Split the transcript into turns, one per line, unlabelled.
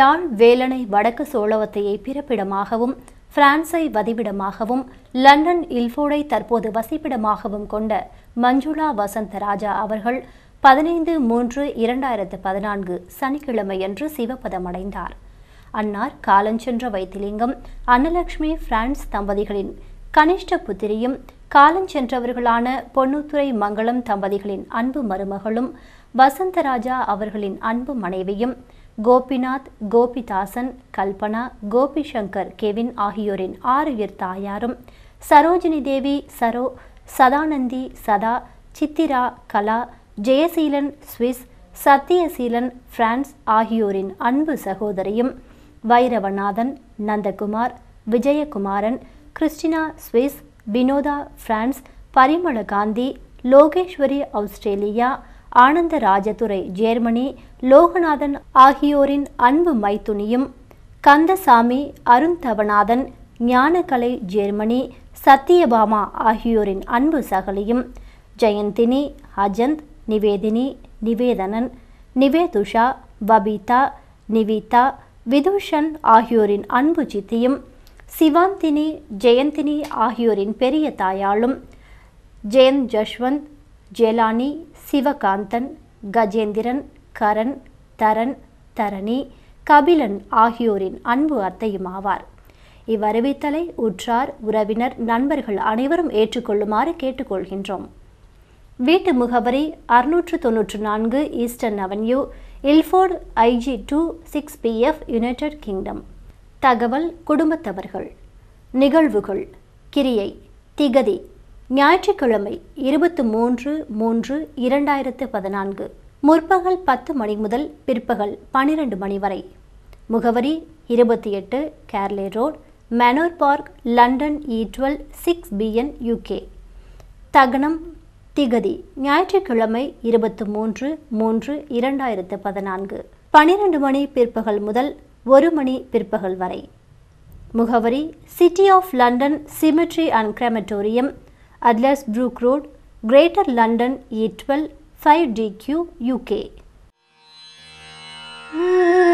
யாழ் வேலனை வடக்கு சோழவத்தையை பிறப்பிடமாகவும் பிரான்ஸை வதிவிடமாகவும் லண்டன் இல்ஃபோர்டை தற்போது வசிப்பிடமாகவும் கொண்ட மஞ்சுளா வசந்தராஜா அவர்கள் 15/3/2014 சனிக்கிழமையன்று சிவபதமடைந்தார். அன்னார் காலஞ்சென்ற வைத்திலிங்கம் அன்னலட்சுமி பிரான்ஸ் தம்பதிகளின் கனிஷ்ட புத்திரியும் காலஞ்சென்றவர்களான பொன்னுத்துறை மங்களம் தம்பதிகளின் அன்பு மருமகளும் வசந்தராஜா அவர்களின் அன்பு மனைவியும் கோபிநாத், கோபிதாசன், கல்பனா, கோபிசங்கர், கெவின் ஆகியோரின் 6 உயிர் தாயாரும் சரோஜினி தேவி, சதானந்தி, சதா, சித்திரா, கலா, ஜெயசீலன் சுவிஸ், சத்தியசீலன் பிரான்ஸ் ஆகியோரின் அன்பு சகோதரியும் Vairavanathan, Nandakumar, Vijayakumaran, Christina Swiss, Vinotha France, Parimala Gandhi, Logeswari Australia, Anandha Rajadurai Germany, Loganathan ஆகியோரின் அன்பு மைத்துனியும் கந்தசாமி, அருந்தவநாதன், ஞானகலை ஜெர்மனி, சத்தியபாமா ஆகியோரின் அன்பு சகலியும் ஜெயந்தினி, அஜந்த், நிவேதினி, நிவேதனன், நிவேதுஷா, பபிதா, நிவிதா, விதுஷன் ஆகியோரின் அன்பு சித்தியும் சிவாந்தினி, ஜெயந்தினி ஆகியோரின் பெரிய தாயாளும் ஜெயந்த், ஜஷ்வந்த், ஜெலானி, சிவகாந்தன், கஜேந்திரன், கரண், தரன், தரணி, கபிலன் ஆகியோரின் அன்பு அத்தையும் ஆவார். இவ்வறிவித்தலை உற்றார், உறவினர், நண்பர்கள் அனைவரும் ஏற்றுக்கொள்ளுமாறு கேட்டுக்கொள்கின்றோம். வீட்டு முகவரி 694 Eastern Avenue, Ilford, IG2 6PF, United Kingdom. தகவல் குடும்பத்தவர்கள். நிகழ்வுகள். கிரியை திகதி ஞாயிற்றுக்கிழமை 23/3/2014 முற்பகல் 10 மணி முதல் பிற்பகல் 12 மணி வரை. முகவரி 28 Carlyle Road, Manor Park, London E12 6BN UK. தகனம் திகதி ஞாயிற்றுக்கிழமை 23/3/2014 12 மணி பிற்பகல் முதல் 1 மணி பிற்பகல் வரை. முகவரி City of London Cemetery and Crematorium, Aldersbrook Road, Greater London E12 5DQ UK.